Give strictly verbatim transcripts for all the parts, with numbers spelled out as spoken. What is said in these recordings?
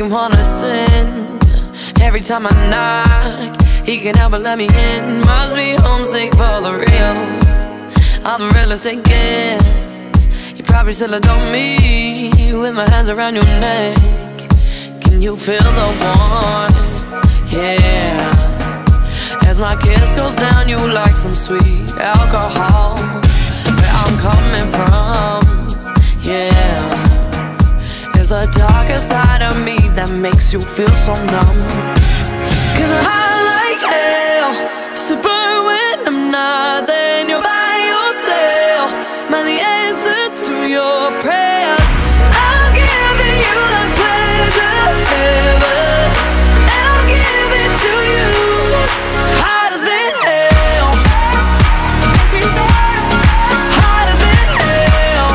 him wanna sin. Every time I knock, he can help but let me in. Must be homesick for the real. I'm the realest it gets. You probably still adore me with my hands around your neck. Can you feel the warmth? Yeah. As my kiss goes down, you like some sweet alcohol. Where I'm coming from, yeah. There's a darker side of me that makes you feel so numb. Cause I'm high like hell, just to burn when I'm not. Then you're by yourself, man, the answer to your prayers. I'll give you that pleasure ever, and I'll give it to you hotter than hell, hotter than hell.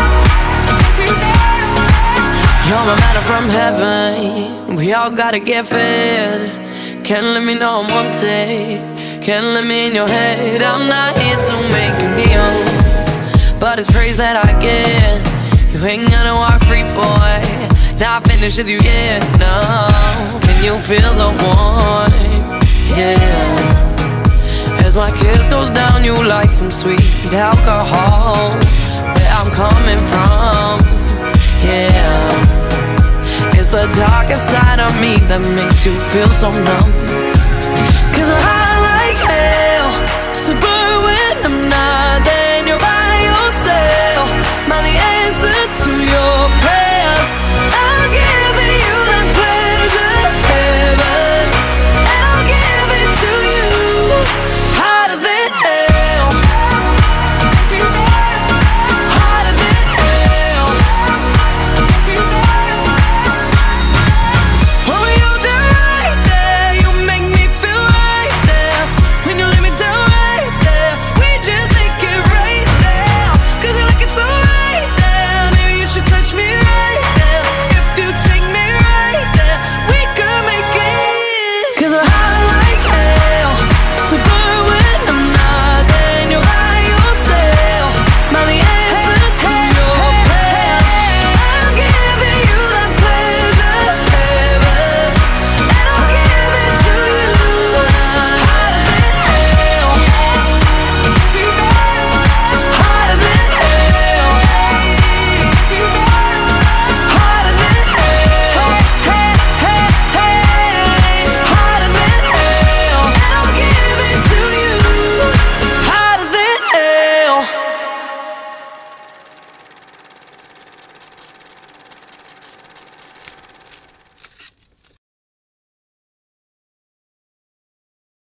You're my manna from heaven, we all gotta get fed. Can't let me know I'm wanted, can't let me in your head. I'm not here to make a deal, but it's praise that I get. You ain't gonna walk free, boy, not finished with you yet, no. Can you feel the warmth? Yeah. As my kiss goes down, you like some sweet alcohol. Where I'm coming from, yeah. It's the darker side of me that makes you feel so numb. Cause I